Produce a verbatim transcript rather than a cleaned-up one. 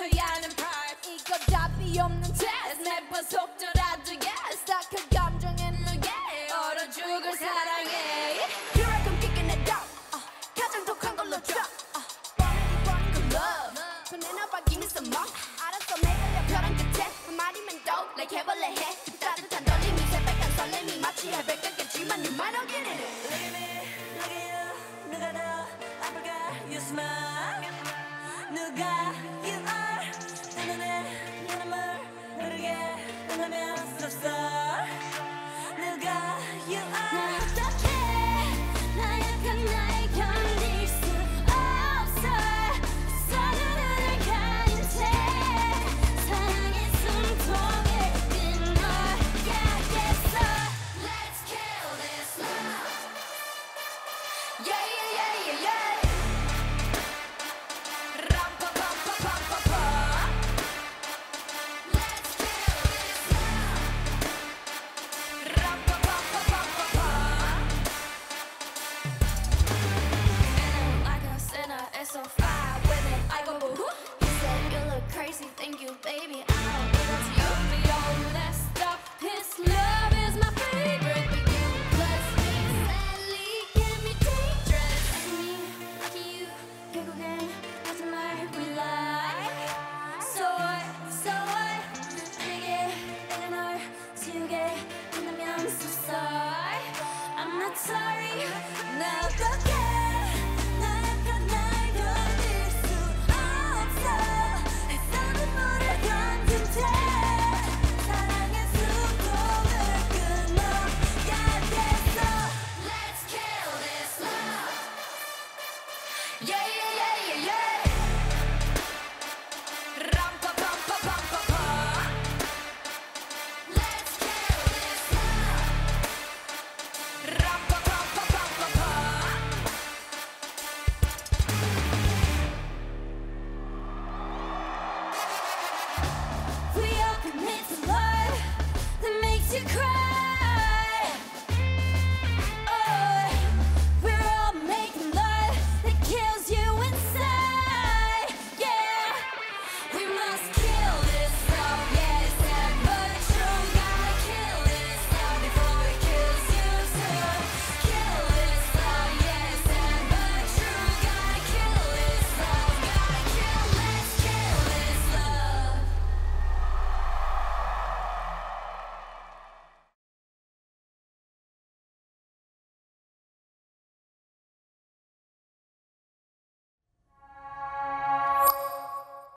멈춰야 하는 part. 이거 답이 없는 test. 매번 속더라도 yes. 다 그 감정에 누게 얼어 죽을 사랑해. Here I come kicking it down. uh, 가장 독한 걸로 drop. uh, Burning burning good love. 손에 나봐 give me some more. 알았어 매달려 벼랑 끝에 한 마리면 또 like 해볼래 해. 따뜻한 떨림이 새빨간 설렘이 마치 해변 같겠지만 you might not get it. Look at me, look at you. 누가 더 아플까? You smile. 누가 you are. 내 눈에 네 눈물 흐르게 응하면 쏙쏙. 누가 you are. 난 어떡해 나약한 날 견딜 수 없어. 서두르는 가는 채 사랑의 숨통을 끊어야겠어. Let's kill this love. Yeah yeah yeah yeah yeah. 람파파파파파파. Let's kill this love. 람파파파파파파. And like a sinner, it's so far with it. I go boo. You said you look crazy, thank you, baby. I don't think that's you. But yo, let's stop. His love is my favorite, but you plus me sadly can be dangerous. And me, like you, 결국엔 마지막 we lie. So what, so what? 내게 내가 널 지우게 한다면 so sorry. I'm not sorry. 나 어떡해 나약한 날 견딜 수 없어. 햇살은 물을 건진 채 사랑의 숨통을 끊어야겠어. Let's kill this love. Yeah, yeah, yeah, yeah, yeah.